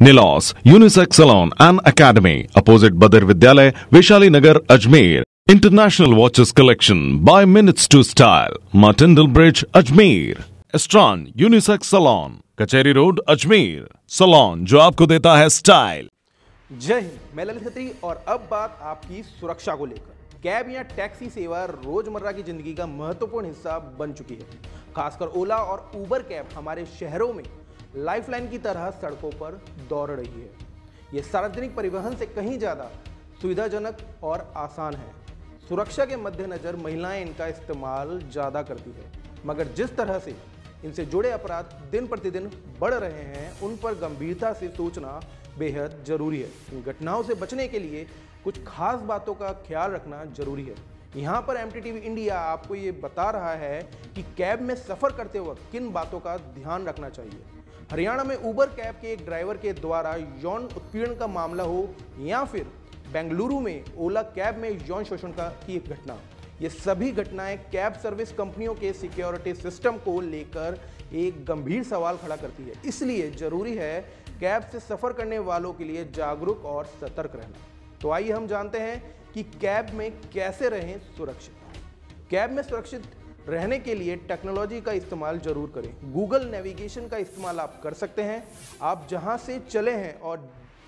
Nilos Unisex Salon and Academy, opposite Badr Vidyalay, Vaishali Nagar, Ajmer. International Watches Collection by Minutes to Style, Martindale Bridge, Ajmer. Estran Unisex Salon, कचहरी road, Ajmer. Salon जो आपको देता है style. जय हिंद, मैं ललित खत्री और अब बात आपकी सुरक्षा को लेकर. कैब या टैक्सी सेवा रोजमर्रा की जिंदगी का महत्वपूर्ण हिस्सा बन चुकी है. खासकर ओला और उबर कैब हमारे शहरों में लाइफलाइन की तरह सड़कों पर दौड़ रही है. ये सार्वजनिक परिवहन से कहीं ज़्यादा सुविधाजनक और आसान है. सुरक्षा के मद्देनजर महिलाएं इनका इस्तेमाल ज़्यादा करती है, मगर जिस तरह से इनसे जुड़े अपराध दिन प्रतिदिन बढ़ रहे हैं, उन पर गंभीरता से सोचना बेहद जरूरी है. इन घटनाओं से बचने के लिए कुछ खास बातों का ख्याल रखना जरूरी है. यहाँ पर MTTV इंडिया आपको ये बता रहा है कि कैब में सफ़र करते वक्त किन बातों का ध्यान रखना चाहिए. हरियाणा में उबर कैब के एक ड्राइवर के द्वारा यौन उत्पीड़न का मामला हो या फिर बेंगलुरु में ओला कैब में यौन शोषण की एक घटना, ये सभी घटनाएं कैब सर्विस कंपनियों के सिक्योरिटी सिस्टम को लेकर एक गंभीर सवाल खड़ा करती है. इसलिए जरूरी है कैब से सफ़र करने वालों के लिए जागरूक और सतर्क रहना. तो आइए हम जानते हैं कि कैब में कैसे रहें सुरक्षित. कैब में सुरक्षित रहने के लिए टेक्नोलॉजी का इस्तेमाल जरूर करें. गूगल नेविगेशन का इस्तेमाल आप कर सकते हैं. आप जहां से चले हैं और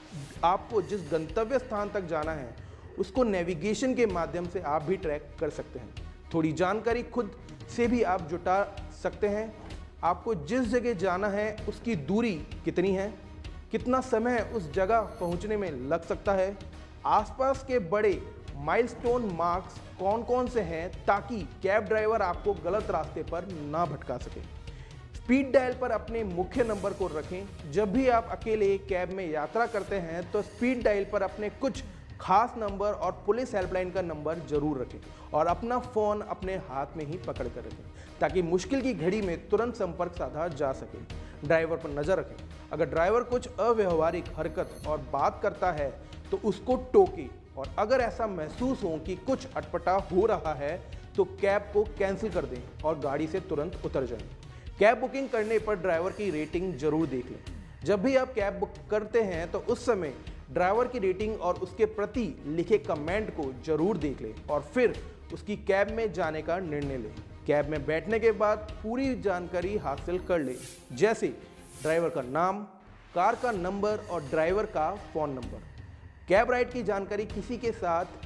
आपको जिस गंतव्य स्थान तक जाना है उसको नेविगेशन के माध्यम से आप भी ट्रैक कर सकते हैं. थोड़ी जानकारी खुद से भी आप जुटा सकते हैं. आपको जिस जगह जाना है उसकी दूरी कितनी है, कितना समय उस जगह पहुंचने में लग सकता है, आसपास के बड़े माइलस्टोन मार्क्स कौन कौन से हैं, ताकि कैब ड्राइवर आपको गलत रास्ते पर ना भटका सके. स्पीड डायल पर अपने मुख्य नंबर को रखें. जब भी आप अकेले कैब में यात्रा करते हैं तो स्पीड डायल पर अपने कुछ खास नंबर और पुलिस हेल्पलाइन का नंबर जरूर रखें और अपना फ़ोन अपने हाथ में ही पकड़ कर रखें, ताकि मुश्किल की घड़ी में तुरंत संपर्क साधा जा सके. ड्राइवर पर नज़र रखें. अगर ड्राइवर कुछ अव्यवहारिक हरकत और बात करता है तो उसको टोकें, और अगर ऐसा महसूस हो कि कुछ अटपटा हो रहा है तो कैब को कैंसिल कर दें और गाड़ी से तुरंत उतर जाएं. कैब बुकिंग करने पर ड्राइवर की रेटिंग जरूर देख लें. जब भी आप कैब बुक करते हैं तो उस समय ड्राइवर की रेटिंग और उसके प्रति लिखे कमेंट को जरूर देख लें और फिर उसकी कैब में जाने का निर्णय लें. कैब में बैठने के बाद पूरी जानकारी हासिल कर लें, जैसे ड्राइवर का नाम, कार का नंबर और ड्राइवर का फ़ोन नंबर. कैब राइड की जानकारी किसी के साथ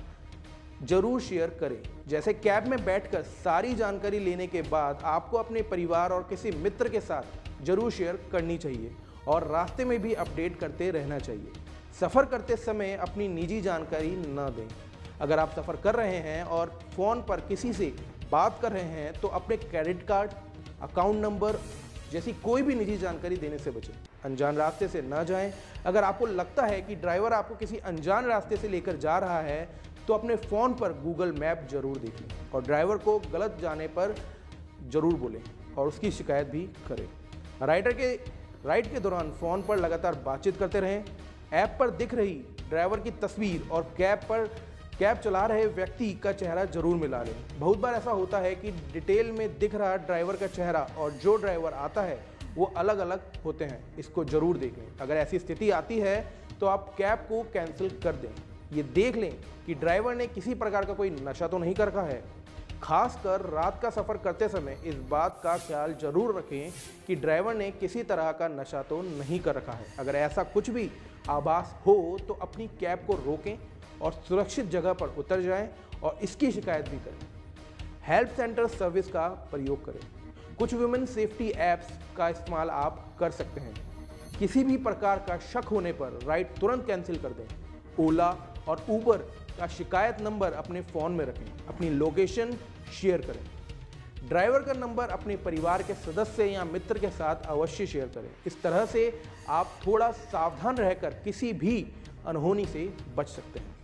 जरूर शेयर करें. जैसे कैब में बैठकर सारी जानकारी लेने के बाद आपको अपने परिवार और किसी मित्र के साथ जरूर शेयर करनी चाहिए और रास्ते में भी अपडेट करते रहना चाहिए. सफ़र करते समय अपनी निजी जानकारी न दें. अगर आप सफ़र कर रहे हैं और फ़ोन पर किसी से बात कर रहे हैं तो अपने क्रेडिट कार्ड, अकाउंट नंबर जैसी कोई भी निजी जानकारी देने से बचें. अनजान रास्ते से न जाएं. अगर आपको लगता है कि ड्राइवर आपको किसी अनजान रास्ते से लेकर जा रहा है तो अपने फ़ोन पर गूगल मैप जरूर देखें और ड्राइवर को गलत जाने पर जरूर बोलें और उसकी शिकायत भी करें. राइड के दौरान फ़ोन पर लगातार बातचीत करते रहें. ऐप पर दिख रही ड्राइवर की तस्वीर और कैब चला रहे व्यक्ति का चेहरा जरूर मिला लें. बहुत बार ऐसा होता है कि डिटेल में दिख रहा ड्राइवर का चेहरा और जो ड्राइवर आता है वो अलग अलग होते हैं. इसको जरूर देख लें. अगर ऐसी स्थिति आती है तो आप कैब को कैंसिल कर दें. ये देख लें कि ड्राइवर ने किसी प्रकार का कोई नशा तो नहीं कर रखा है. खासकर रात का सफ़र करते समय इस बात का ख्याल जरूर रखें कि ड्राइवर ने किसी तरह का नशा तो नहीं कर रखा है. अगर ऐसा कुछ भी आभास हो तो अपनी कैब को रोकें और सुरक्षित जगह पर उतर जाएं और इसकी शिकायत भी करें. हेल्प सेंटर सर्विस का प्रयोग करें. कुछ वुमेन सेफ्टी ऐप्स का इस्तेमाल आप कर सकते हैं. किसी भी प्रकार का शक होने पर राइड तुरंत कैंसिल कर दें. ओला और उबर का शिकायत नंबर अपने फ़ोन में रखें. अपनी लोकेशन शेयर करें. ड्राइवर का नंबर अपने परिवार के सदस्य या मित्र के साथ अवश्य शेयर करें. इस तरह से आप थोड़ा सावधान रहकर किसी भी अनहोनी से बच सकते हैं.